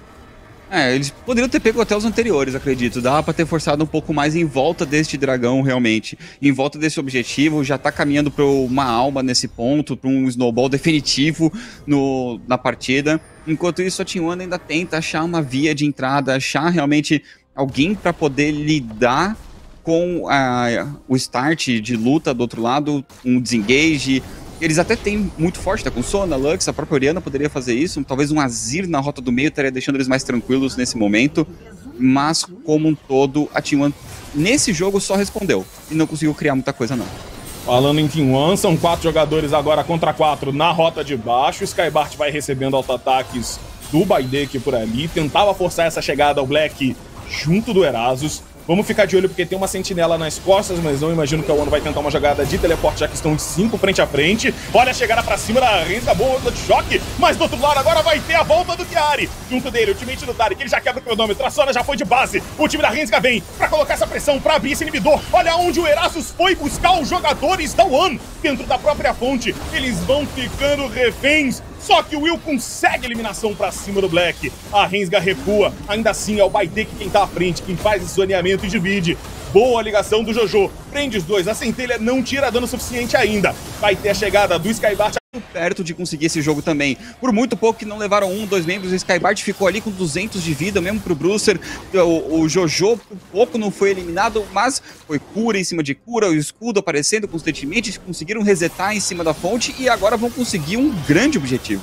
Eles poderiam ter pego até os anteriores, acredito. Dava pra ter forçado um pouco mais em volta deste dragão, realmente. Em volta desse objetivo, já tá caminhando pra uma alma nesse ponto, pra um snowball definitivo na partida. Enquanto isso, a T1 ainda tenta achar uma via de entrada, achar realmente alguém pra poder lidar com o start de luta do outro lado, um desengage. Eles até têm muito forte, tá com Sona, Lux, a própria Orianna poderia fazer isso, talvez um Azir na rota do meio estaria deixando eles mais tranquilos nesse momento, mas como um todo, a T1 nesse jogo só respondeu e não conseguiu criar muita coisa não. Falando em T1, são 4 jogadores agora contra 4 na rota de baixo, o Skybart vai recebendo auto-ataques do Baidek por ali, tentava forçar essa chegada ao Black junto do Erasus. Vamos ficar de olho porque tem uma sentinela nas costas, mas não imagino que a One vai tentar uma jogada de teleporte, já que estão de 5 frente a frente. Olha a chegada pra cima da Rensga, boa onda de choque, mas do outro lado agora vai ter a volta do Chiari. Junto dele, o ultimate do Tarek, ele já quebra o cronômetro, a Sona já foi de base. O time da Rensga vem pra colocar essa pressão, pra abrir esse inibidor. Olha onde o Erasus foi buscar os jogadores da One dentro da própria fonte. Eles vão ficando reféns. Só que o Will consegue eliminação pra cima do Black. A Rensga recua. Ainda assim é o Baidek quem tá à frente, quem faz esse zoneamento e divide. Boa ligação do Jojo. Prende os dois. A centelha não tira dano suficiente ainda. Vai ter a chegada do Skybart. Perto de conseguir esse jogo também. Por muito pouco que não levaram 1, 2 membros, o Skybart ficou ali com 200 de vida, mesmo pro Brucer. O Jojo por pouco não foi eliminado, mas foi cura em cima de cura, o escudo aparecendo constantemente, conseguiram resetar em cima da fonte e agora vão conseguir um grande objetivo.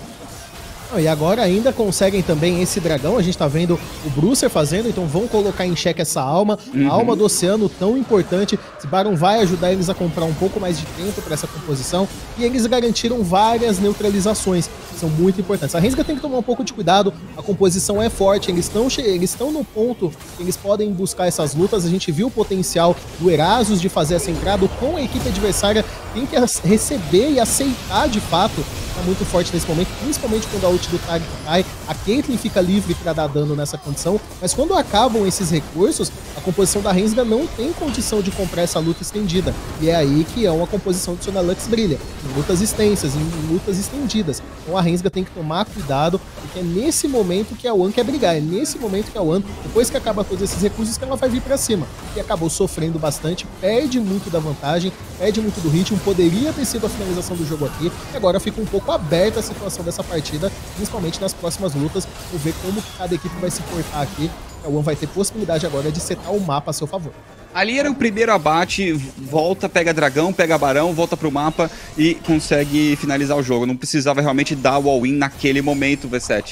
E agora ainda conseguem também esse dragão, a gente tá vendo o Brucer fazendo, então vão colocar em xeque essa alma, a alma do oceano tão importante. Esse Baron vai ajudar eles a comprar um pouco mais de tempo para essa composição e eles garantiram várias neutralizações, que são muito importantes. A Rensga tem que tomar um pouco de cuidado, a composição é forte, eles estão no ponto que eles podem buscar essas lutas. A gente viu o potencial do Erasus de fazer essa entrada, com a equipe adversária tem que receber e aceitar de fato. Tá muito forte nesse momento, principalmente quando a ult do Tarek cai, a Caitlyn fica livre para dar dano nessa condição, mas quando acabam esses recursos, a composição da Rensga não tem condição de comprar essa luta estendida, e é aí que é uma composição do Sona Lux brilha, em lutas extensas, em lutas estendidas. Então a Rensga tem que tomar cuidado, porque é nesse momento que a One quer brigar, é nesse momento que a One, depois que acaba todos esses recursos, que ela vai vir para cima, e acabou sofrendo bastante, perde muito da vantagem, perde muito do ritmo, poderia ter sido a finalização do jogo aqui, e agora fica um pouco aberta a situação dessa partida, principalmente nas próximas lutas. Vou ver como cada equipe vai se portar aqui. A One vai ter possibilidade agora de setar o mapa a seu favor. Ali era o primeiro abate, volta, pega dragão, pega barão, volta pro mapa e consegue finalizar o jogo. Não precisava realmente dar o all-in naquele momento, V7.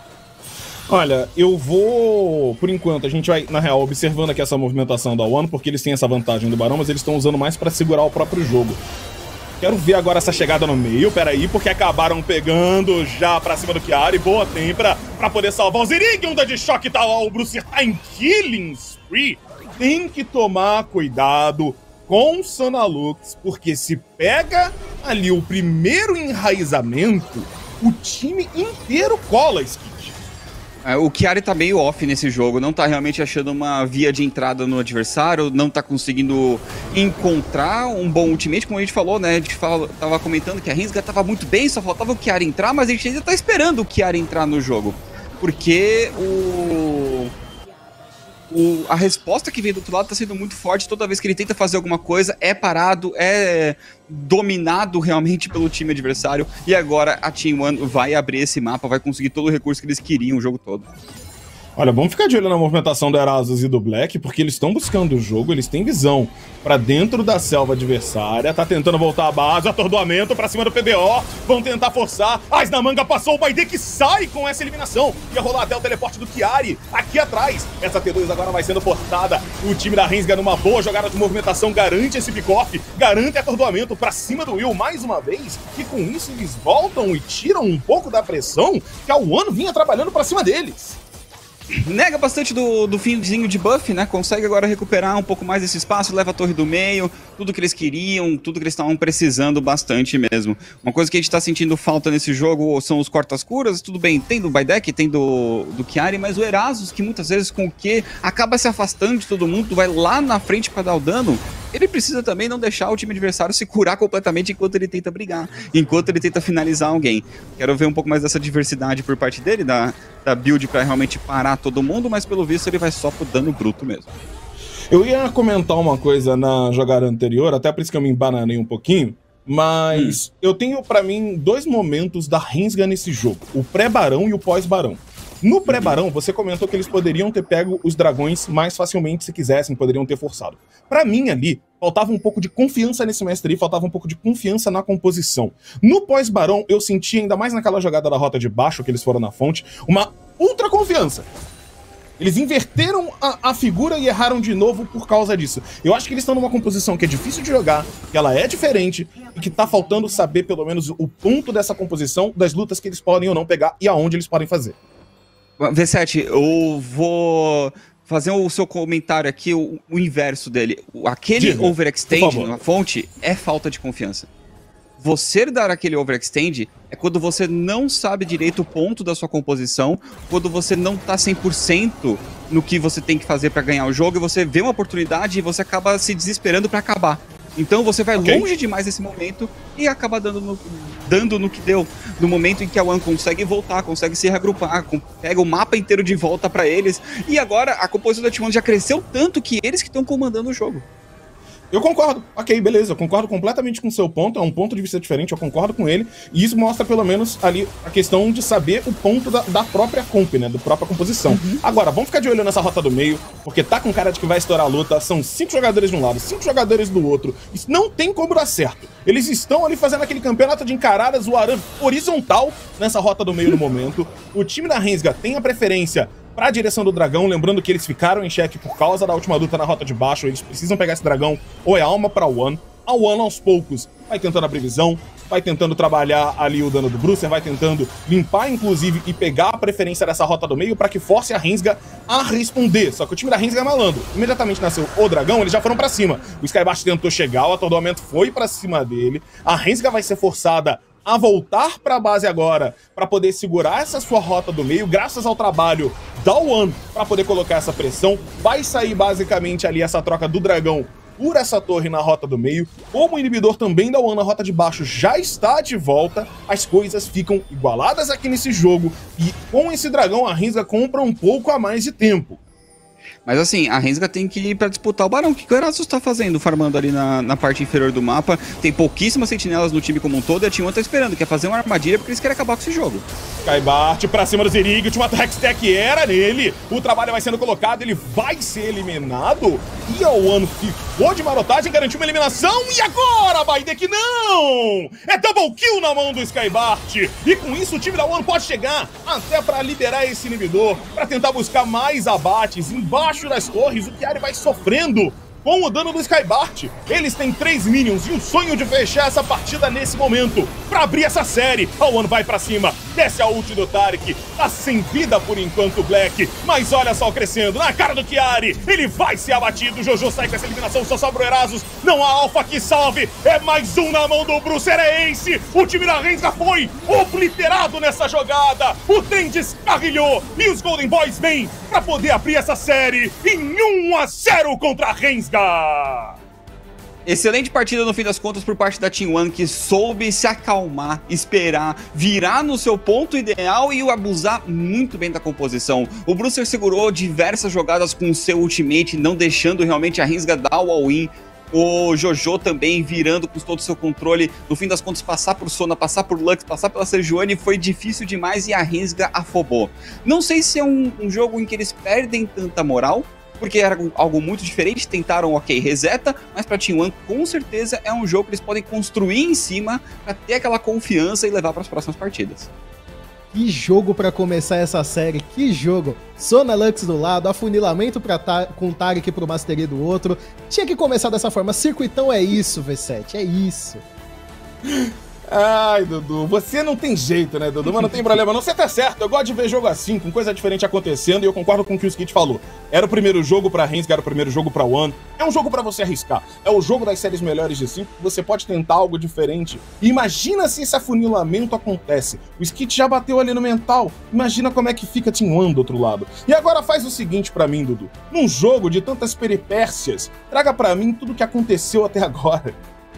Olha, eu vou... Por enquanto, a gente vai, na real, observando aqui essa movimentação da One, porque eles têm essa vantagem do barão, mas eles estão usando mais pra segurar o próprio jogo. Quero ver agora essa chegada no meio, peraí, porque acabaram pegando já pra cima do Chiari. Boa tempra pra poder salvar o Zirig. Onda de choque, tá lá, o Brucer tá em killing spree. Tem que tomar cuidado com o Sona Lux, porque se pega ali o primeiro enraizamento, o time inteiro cola, Skit. O Chiari tá meio off nesse jogo, não tá realmente achando uma via de entrada no adversário, não tá conseguindo encontrar um bom ultimate, como a gente falou, né? A gente tava comentando que a Rensga tava muito bem, só faltava o Chiari entrar, mas a gente ainda tá esperando o Chiari entrar no jogo. Porque a resposta que vem do outro lado tá sendo muito forte. Toda vez que ele tenta fazer alguma coisa, é parado, é dominado realmente pelo time adversário. E agora a Team One vai abrir esse mapa, vai conseguir todo o recurso que eles queriam o jogo todo. Olha, vamos ficar de olho na movimentação do Erasus e do Black, porque eles estão buscando o jogo, eles têm visão pra dentro da selva adversária, tá tentando voltar a base, atordoamento pra cima do PBO, vão tentar forçar, Ais na manga passou, o Baide que sai com essa eliminação, ia rolar até o teleporte do Chiari, aqui atrás, essa T2 agora vai sendo forçada, o time da Rensga numa boa jogada de movimentação garante esse pick-off, garante atordoamento pra cima do Will mais uma vez, e com isso eles voltam e tiram um pouco da pressão que a One vinha trabalhando pra cima deles. Nega bastante do finzinho de buff, né? Consegue agora recuperar um pouco mais desse espaço, leva a torre do meio, tudo que eles queriam, tudo que eles estavam precisando bastante mesmo. Uma coisa que a gente tá sentindo falta nesse jogo são os cortas-curas, tudo bem, tem do Baidek, tem do Chiari, mas o Erasus, que muitas vezes com o Q acaba se afastando de todo mundo, vai lá na frente pra dar o dano, ele precisa também não deixar o time adversário se curar completamente enquanto ele tenta brigar, enquanto ele tenta finalizar alguém. Quero ver um pouco mais dessa diversidade por parte dele, da build pra realmente parar todo mundo, mas pelo visto ele vai só pro dano bruto mesmo. Eu ia comentar uma coisa na jogada anterior, até por isso que eu me embananei um pouquinho, mas eu tenho pra mim dois momentos da Rensga nesse jogo, o pré-barão e o pós-barão. No pré-barão, você comentou que eles poderiam ter pego os dragões mais facilmente se quisessem, poderiam ter forçado. Pra mim ali, faltava um pouco de confiança nesse mestre aí, faltava um pouco de confiança na composição. No pós-barão, eu senti, ainda mais naquela jogada da rota de baixo, que eles foram na fonte, uma ultra confiança. Eles inverteram a figura e erraram de novo por causa disso. Eu acho que eles estão numa composição que é difícil de jogar, que ela é diferente, e que tá faltando saber pelo menos o ponto dessa composição, das lutas que eles podem ou não pegar e aonde eles podem fazer. V7, eu vou fazer o seu comentário aqui, o inverso dele. Aquele overextend na fonte é falta de confiança. Você dar aquele overextend é quando você não sabe direito o ponto da sua composição, quando você não tá 100% no que você tem que fazer pra ganhar o jogo, e você vê uma oportunidade e você acaba se desesperando pra acabar. Então você vai longe demais nesse momento e acaba dando no que deu. No momento em que a One consegue voltar, consegue se reagrupar, pega o mapa inteiro de volta pra eles. E agora a composição da T1 já cresceu tanto que eles que estão comandando o jogo. Eu concordo, ok, beleza, eu concordo completamente com o seu ponto, é um ponto de vista diferente, eu concordo com ele, e isso mostra pelo menos ali a questão de saber o ponto da própria comp, né, da própria composição. Agora, vamos ficar de olho nessa rota do meio, porque tá com cara de que vai estourar a luta, são 5 jogadores de um lado, 5 jogadores do outro, isso não tem como dar certo. Eles estão ali fazendo aquele campeonato de encaradas, o arame horizontal nessa rota do meio no momento, o time da Rensga tem a preferência pra direção do dragão, lembrando que eles ficaram em xeque por causa da última luta na rota de baixo, eles precisam pegar esse dragão, ou é alma pra One. A One, aos poucos, vai tentando abrir visão, vai tentando trabalhar ali o dano do Brucer, vai tentando limpar, inclusive, e pegar a preferência dessa rota do meio pra que force a Rensga a responder. Só que o time da Rensga é malandro. Imediatamente nasceu o dragão, eles já foram pra cima. O Skybart tentou chegar, o atordoamento foi pra cima dele, a Rensga vai ser forçada a voltar pra base agora, pra poder segurar essa sua rota do meio, graças ao trabalho da One, pra poder colocar essa pressão. Vai sair basicamente ali essa troca do dragão por essa torre na rota do meio. Como o inibidor também da One na rota de baixo já está de volta, as coisas ficam igualadas aqui nesse jogo, e com esse dragão a Rensga compra um pouco a mais de tempo. Mas assim, a Rensga tem que ir pra disputar o Barão. O que o Erasus tá fazendo, farmando ali na parte inferior do mapa? Tem pouquíssimas sentinelas no time como um todo, e a T1 tá esperando, quer fazer uma armadilha porque eles querem acabar com esse jogo. Skybart pra cima do Zerig, o último Hextech era nele. O trabalho vai sendo colocado, ele vai ser eliminado. E a One ficou de marotagem, garantiu uma eliminação. E agora, Baidek, não! É double kill na mão do Skybart. E com isso o time da One pode chegar até pra liberar esse inibidor, pra tentar buscar mais abates embaixo das torres. O Chiari vai sofrendo com o dano do Skybart. Eles têm 3 minions e o sonho de fechar essa partida nesse momento. Pra abrir essa série, a One vai pra cima, desce a ult do Taric, tá sem vida por enquanto o Black, mas olha só crescendo, na cara do Chiari, ele vai ser abatido, o Jojo sai com essa eliminação, só sobra o Erasus, não há Alpha que salve, é mais um na mão do Brucer, é Ace, o time da Rensga foi obliterado nessa jogada, o trem descarrilhou e os Golden Boys vêm pra poder abrir essa série em 1-0 contra a Rensga. Excelente partida no fim das contas por parte da T1, que soube se acalmar, esperar, virar no seu ponto ideal e abusar muito bem da composição. O Brucer segurou diversas jogadas com o seu ultimate, não deixando realmente a Rensga dar o all-in. O Jojo também virando com todo o seu controle. No fim das contas, passar por Sona, passar por Lux, passar pela Sejuani foi difícil demais e a Rensga afobou. Não sei se é um jogo em que eles perdem tanta moral, porque era algo muito diferente, tentaram, ok, reseta, mas pra T1 com certeza é um jogo que eles podem construir em cima pra ter aquela confiança e levar para as próximas partidas. Que jogo pra começar essa série, que jogo! Sona Lux do lado, afunilamento com Taric pro Mastery do outro. Tinha que começar dessa forma, circuitão é isso, V7, é isso. Ai, Dudu, você não tem jeito, né, Dudu? Mas não tem problema não, você tá certo, eu gosto de ver jogo assim, com coisa diferente acontecendo, e eu concordo com o que o Skit falou. Era o primeiro jogo pra Rensga, era o primeiro jogo pra One, é um jogo pra você arriscar, é o jogo das séries melhores de 5, você pode tentar algo diferente. E imagina se esse afunilamento acontece, o Skit já bateu ali no mental, imagina como é que fica Team One do outro lado. E agora faz o seguinte pra mim, Dudu, num jogo de tantas peripécias, traga pra mim tudo o que aconteceu até agora.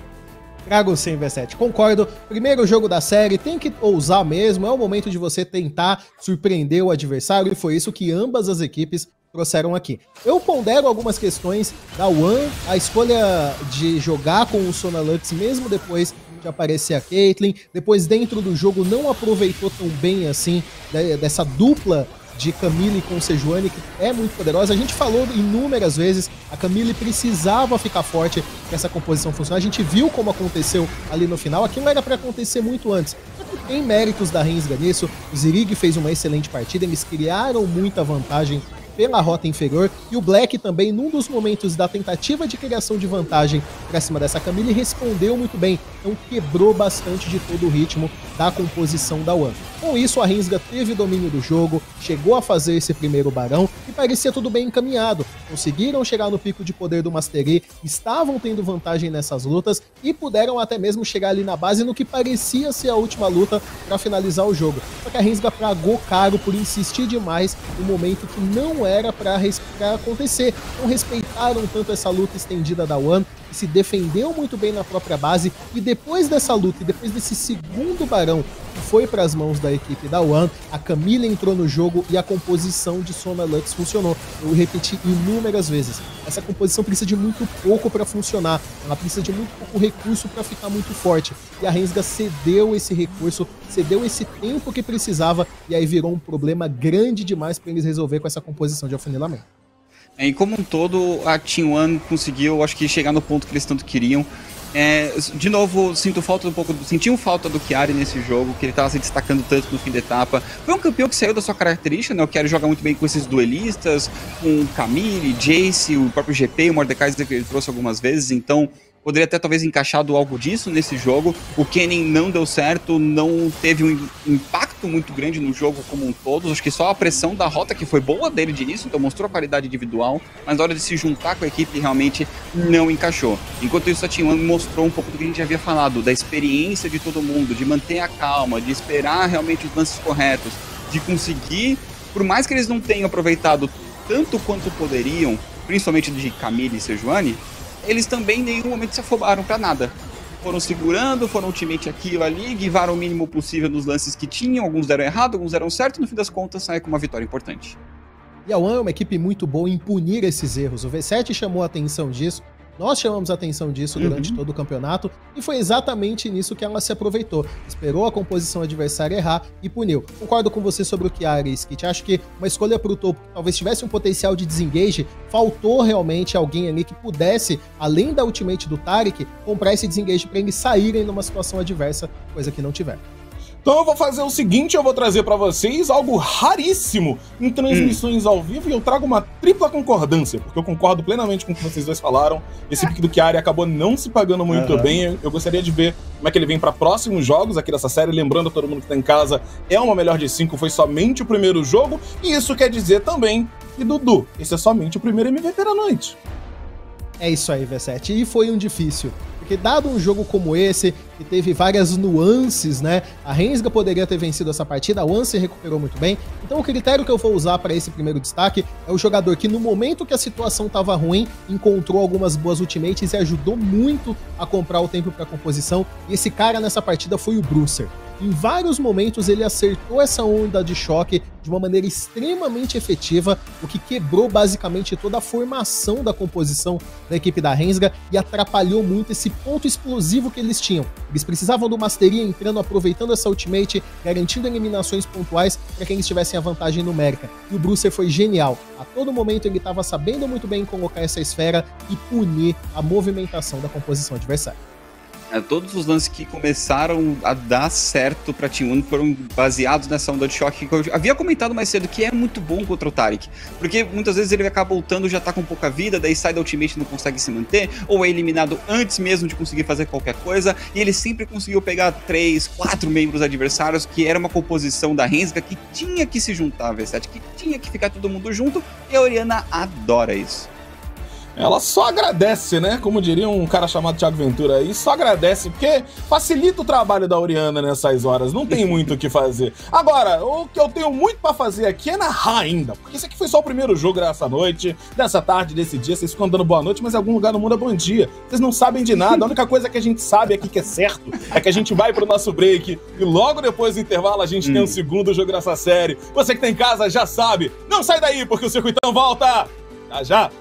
Trago sim, V7. Concordo. Primeiro jogo da série, tem que ousar mesmo. É o momento de você tentar surpreender o adversário. E foi isso que ambas as equipes trouxeram aqui. Eu pondero algumas questões da One. A escolha de jogar com o Sona Lux, mesmo depois de aparecer a Caitlyn. Depois, dentro do jogo, não aproveitou tão bem assim dessa dupla de Camille com Sejuani, que é muito poderosa. A gente falou inúmeras vezes, a Camille precisava ficar forte para essa composição funcionar. A gente viu como aconteceu ali no final, aquilo era para acontecer muito antes. Só que tem méritos da Rensga nisso, o Zirig fez uma excelente partida, eles criaram muita vantagem pela rota inferior, e o Black também, num dos momentos da tentativa de criação de vantagem pra cima dessa Camille, respondeu muito bem, então quebrou bastante de todo o ritmo da composição da One. Com isso, a Rensga teve domínio do jogo, chegou a fazer esse primeiro barão, e parecia tudo bem encaminhado, conseguiram chegar no pico de poder do Mastery, estavam tendo vantagem nessas lutas, e puderam até mesmo chegar ali na base no que parecia ser a última luta para finalizar o jogo. Só que a Rensga pagou caro por insistir demais no momento que não era para acontecer. Não respeitaram tanto essa luta estendida da One, que se defendeu muito bem na própria base, e depois dessa luta, e depois desse segundo barão que foi para as mãos da equipe da One, a Camille entrou no jogo e a composição de Sona Lux funcionou. Eu repeti inúmeras vezes, essa composição precisa de muito pouco para funcionar, ela precisa de muito pouco recurso para ficar muito forte, e a Rensga cedeu esse recurso, cedeu esse tempo que precisava, e aí virou um problema grande demais para eles resolver com essa composição de afunilamento. E como um todo, a T1 conseguiu, acho que, chegar no ponto que eles tanto queriam. De novo, sentiam falta do Chiari nesse jogo, que ele estava se destacando tanto no fim da etapa. Foi um campeão que saiu da sua característica, né? O Chiari joga muito bem com esses duelistas, com Camille, Jace, o próprio GP, o Mordekaiser que ele trouxe algumas vezes, então poderia até talvez encaixado algo disso nesse jogo. O Kennen não deu certo, não teve um impacto muito grande no jogo como um todo. Acho que só a pressão da rota, que foi boa dele de início, então mostrou a qualidade individual, mas na hora de se juntar com a equipe realmente não encaixou. Enquanto isso, a T1 mostrou um pouco do que a gente já havia falado, da experiência de todo mundo, de manter a calma, de esperar realmente os lances corretos, de conseguir, por mais que eles não tenham aproveitado tanto quanto poderiam, principalmente de Camille e Sejuani, eles também em nenhum momento se afobaram pra nada. Foram segurando, foram ultimate aqui ou ali, guivaram o mínimo possível nos lances que tinham, alguns deram errado, alguns deram certo, e no fim das contas sai com uma vitória importante. E a One é uma equipe muito boa em punir esses erros, o V7 chamou a atenção disso, nós chamamos a atenção disso durante todo o campeonato, e foi exatamente nisso que ela se aproveitou. Esperou a composição adversária errar e puniu. Concordo com você sobre o Chiari e Skit. Acho que uma escolha para o topo que talvez tivesse um potencial de desengage, faltou realmente alguém ali que pudesse, além da ultimate do Taric, comprar esse desengage para eles saírem numa situação adversa, coisa que não tiveram. Então eu vou fazer o seguinte, eu vou trazer pra vocês algo raríssimo em transmissões ao vivo, e eu trago uma tripla concordância, porque eu concordo plenamente com o que vocês dois falaram. Esse pick do Chiari acabou não se pagando muito bem. Eu gostaria de ver como é que ele vem pra próximos jogos aqui dessa série. Lembrando a todo mundo que tá em casa, é uma melhor de 5, foi somente o primeiro jogo, e isso quer dizer também que, Dudu, esse é somente o primeiro MVP da noite. É isso aí, V7. E foi um difícil. Porque dado um jogo como esse, que teve várias nuances, né? A Rensga poderia ter vencido essa partida, a One se recuperou muito bem. Então o critério que eu vou usar para esse primeiro destaque é o jogador que no momento que a situação estava ruim, encontrou algumas boas ultimates e ajudou muito a comprar o tempo para composição. E esse cara nessa partida foi o Bruiser. Em vários momentos ele acertou essa onda de choque de uma maneira extremamente efetiva, o que quebrou basicamente toda a formação da composição da equipe da Rensga e atrapalhou muito esse ponto explosivo que eles tinham. Eles precisavam do Mastery entrando, aproveitando essa ultimate, garantindo eliminações pontuais para que eles tivessem a vantagem numérica. E o Bruiser foi genial. A todo momento ele estava sabendo muito bem colocar essa esfera e punir a movimentação da composição adversária. Todos os lances que começaram a dar certo pra T1 foram baseados nessa onda de choque que eu havia comentado mais cedo, que é muito bom contra o Taric, porque muitas vezes ele acaba ultando, já tá com pouca vida, daí sai da ultimate e não consegue se manter, ou é eliminado antes mesmo de conseguir fazer qualquer coisa, e ele sempre conseguiu pegar 3, 4 membros adversários, que era uma composição da Rensga que tinha que se juntar, V7, que tinha que ficar todo mundo junto, e a Orianna adora isso. Ela só agradece, né? Como diria um cara chamado Thiago Ventura aí, só agradece, porque facilita o trabalho da Orianna nessas horas, não tem muito o que fazer. Agora, o que eu tenho muito pra fazer aqui é narrar ainda, porque esse aqui foi só o primeiro jogo dessa noite, dessa tarde, desse dia, vocês ficam dando boa noite, mas em algum lugar no mundo é bom dia. Vocês não sabem de nada, a única coisa que a gente sabe aqui que é certo é que a gente vai pro nosso break e logo depois do intervalo a gente tem um segundo jogo dessa série. Você que tá em casa já sabe, não sai daí porque o Circuitão volta! Já já!